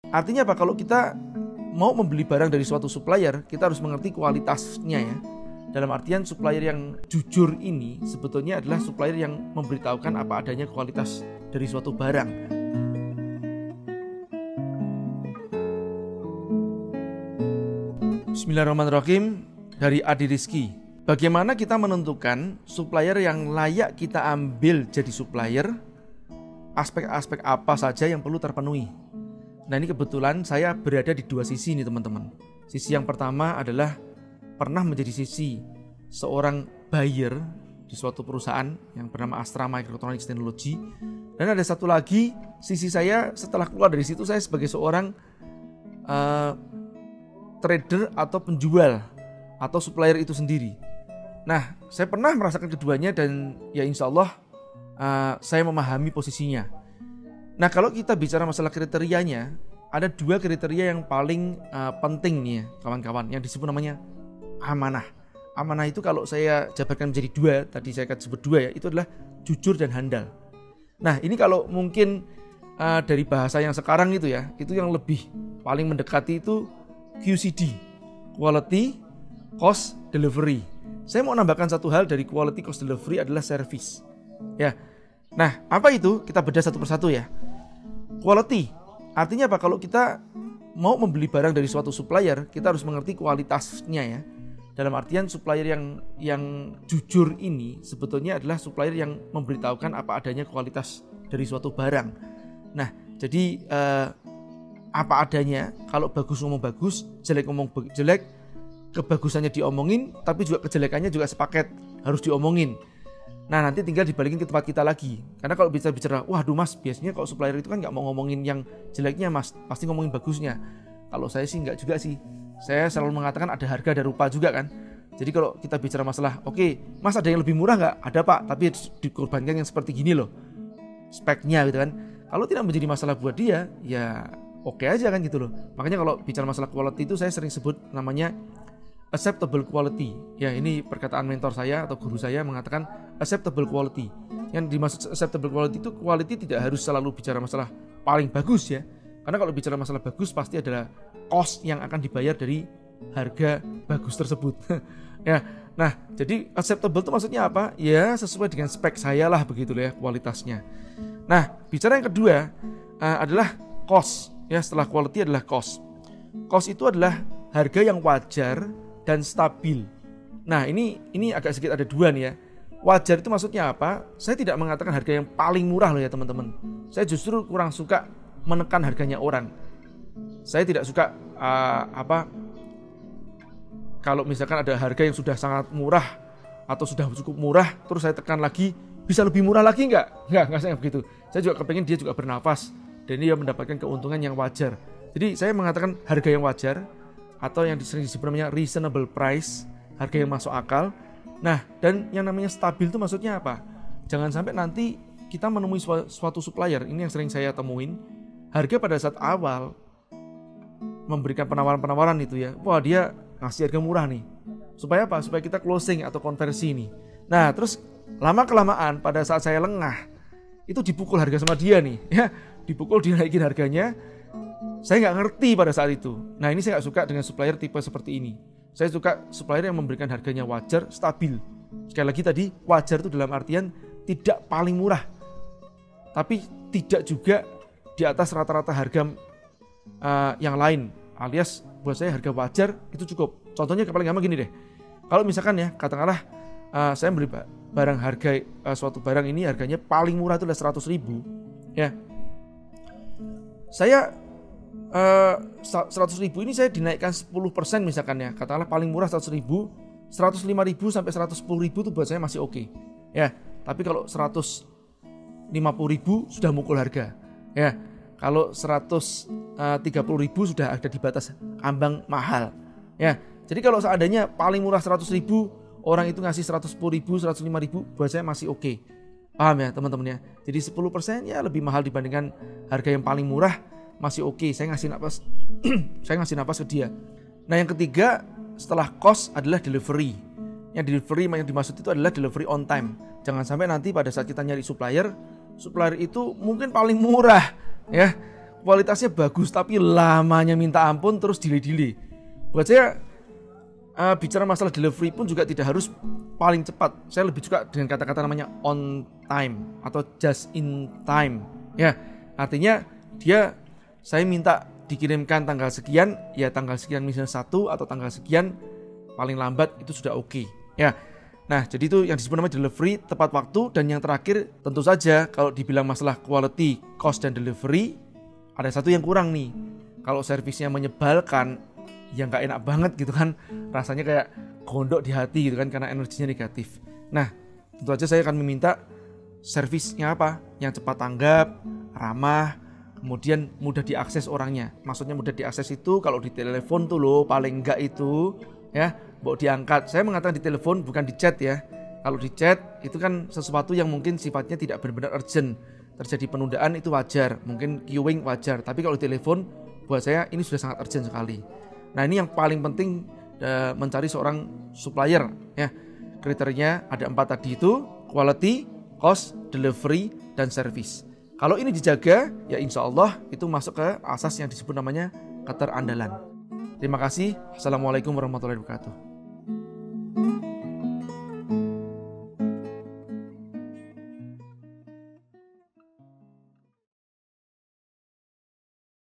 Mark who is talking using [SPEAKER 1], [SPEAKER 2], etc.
[SPEAKER 1] Artinya apa? Kalau kita mau membeli barang dari suatu supplier, kita harus mengerti kualitasnya ya. Dalam artian supplier yang jujur ini sebetulnya adalah supplier yang memberitahukan apa adanya kualitas dari suatu barang. Bismillahirrahmanirrahim. Dari Adi Rizky. Bagaimana kita menentukan supplier yang layak kita ambil jadi supplier? Aspek-aspek apa saja yang perlu terpenuhi? Nah, ini kebetulan saya berada di dua sisi nih teman-teman. Sisi yang pertama adalah pernah menjadi sisi seorang buyer di suatu perusahaan yang bernama Astra Microelectronics Technology. Dan ada satu lagi sisi saya setelah keluar dari situ, saya sebagai seorang trader atau penjual atau supplier itu sendiri. Nah, saya pernah merasakan keduanya dan ya insya Allah saya memahami posisinya. Nah, kalau kita bicara masalah kriterianya, ada dua kriteria yang paling penting nih ya kawan-kawan, yang disebut namanya amanah. Amanah itu kalau saya jabarkan menjadi dua, tadi saya akan sebut dua ya, itu adalah jujur dan handal. Nah, ini kalau mungkin dari bahasa yang sekarang itu ya, itu yang lebih paling mendekati itu QCD, Quality Cost Delivery. Saya mau nambahkan satu hal dari Quality Cost Delivery adalah service. Ya. Nah, apa itu? Kita bedah satu persatu ya. Quality, artinya apa? Kalau kita mau membeli barang dari suatu supplier, kita harus mengerti kualitasnya ya. Dalam artian supplier yang jujur ini sebetulnya adalah supplier yang memberitahukan apa adanya kualitas dari suatu barang. Nah, jadi apa adanya, kalau bagus ngomong bagus, jelek ngomong jelek, kebagusannya diomongin, tapi juga kejelekannya juga sepaket, harus diomongin. Nah, nanti tinggal dibalikin ke tempat kita lagi. Karena kalau bicara, waduh mas, biasanya kalau supplier itu kan gak mau ngomongin yang jeleknya mas, pasti ngomongin bagusnya. Kalau saya sih gak juga sih. Saya selalu mengatakan ada harga ada rupa juga kan. Jadi kalau kita bicara masalah, oke, mas ada yang lebih murah gak? Ada pak, tapi dikorbankan yang seperti gini loh speknya gitu kan. Kalau tidak menjadi masalah buat dia, ya oke aja kan gitu loh. Makanya kalau bicara masalah quality itu saya sering sebut namanya acceptable quality. Ya, ini perkataan mentor saya atau guru saya mengatakan acceptable quality. Yang dimaksud acceptable quality itu quality tidak harus selalu bicara masalah paling bagus ya. Karena kalau bicara masalah bagus pasti adalah cost yang akan dibayar dari harga bagus tersebut. Ya. Nah, jadi acceptable itu maksudnya apa? Ya, sesuai dengan spek saya lah begitu ya kualitasnya. Nah, bicara yang kedua adalah cost. Ya, setelah quality adalah cost. Cost itu adalah harga yang wajar dan stabil. Nah, ini agak sedikit ada dua nih ya. Wajar itu maksudnya apa? Saya tidak mengatakan harga yang paling murah loh ya teman-teman. Saya justru kurang suka menekan harganya orang. Saya tidak suka kalau misalkan ada harga yang sudah sangat murah atau sudah cukup murah, terus saya tekan lagi, bisa lebih murah lagi nggak saya begitu. Saya juga kepengen dia juga bernafas dan dia mendapatkan keuntungan yang wajar. Jadi saya mengatakan harga yang wajar, atau yang sering disebut namanya reasonable price, harga yang masuk akal. Nah, dan yang namanya stabil itu maksudnya apa? Jangan sampai nanti kita menemui suatu supplier, ini yang sering saya temuin, harga pada saat awal memberikan penawaran-penawaran itu ya, wah dia ngasih harga murah nih. Supaya apa? Supaya kita closing atau konversi nih. Nah, terus lama-kelamaan pada saat saya lengah, itu dipukul harga sama dia nih, ya, dipukul dinaikin harganya. Saya nggak ngerti pada saat itu. Nah, ini saya nggak suka dengan supplier tipe seperti ini. Saya suka supplier yang memberikan harganya wajar, stabil. Sekali lagi tadi, wajar itu dalam artian tidak paling murah, tapi tidak juga di atas rata-rata harga yang lain. Alias buat saya harga wajar itu cukup. Contohnya paling gampang gini deh. Kalau misalkan ya, katakanlah saya beli barang harga suatu barang ini harganya paling murah itu adalah 100.000 ya. Saya 100.000 ini saya dinaikkan 10% misalkan ya, katakanlah paling murah 100.000, 105.000 sampai 110.000 itu buat saya masih oke. Ya, tapi kalau 150.000 sudah mukul harga. Ya, kalau 130.000 sudah ada di batas ambang mahal. Ya, jadi kalau seandainya paling murah 100.000, orang itu ngasih 110.000, 105.000, buat saya masih oke. Paham ya teman-teman ya? Jadi 10% ya lebih mahal dibandingkan harga yang paling murah, masih oke. Saya ngasih napas saya ngasih napas ke dia. Nah, yang ketiga setelah cost adalah delivery. Yang delivery yang dimaksud itu adalah delivery on time. Jangan sampai nanti pada saat kita nyari supplier itu mungkin paling murah ya. kualitasnya bagus tapi lamanya minta ampun, terus delay. Buat saya bicara masalah delivery pun juga tidak harus paling cepat. Saya lebih suka dengan kata-kata namanya on time atau just in time. Ya, artinya saya minta dikirimkan tanggal sekian, ya tanggal sekian misalnya 1 atau tanggal sekian paling lambat itu sudah oke. Ya. Nah, jadi itu yang disebut namanya delivery, tepat waktu. Dan yang terakhir, tentu saja kalau dibilang masalah quality, cost, dan delivery, ada satu yang kurang nih. Kalau servisnya menyebalkan, ya nggak enak banget gitu kan. Rasanya kayak gondok di hati gitu kan, karena energinya negatif. Nah, tentu saja saya akan meminta servisnya apa? Yang cepat tanggap, ramah, kemudian mudah diakses orangnya. Maksudnya mudah diakses itu kalau di telepon tuh loh, paling enggak itu ya, mau diangkat. Saya mengatakan di telepon bukan di chat ya. Kalau di chat itu kan sesuatu yang mungkin sifatnya tidak benar-benar urgent. Terjadi penundaan itu wajar, mungkin queuing wajar. Tapi kalau di telepon buat saya ini sudah sangat urgent sekali. Nah, ini yang paling penting mencari seorang supplier ya. Kriterianya ada 4 tadi itu, quality, cost, delivery, dan service. Kalau ini dijaga, ya insya Allah itu masuk ke asas yang disebut namanya keterandalan. Terima kasih. Assalamualaikum warahmatullahi wabarakatuh.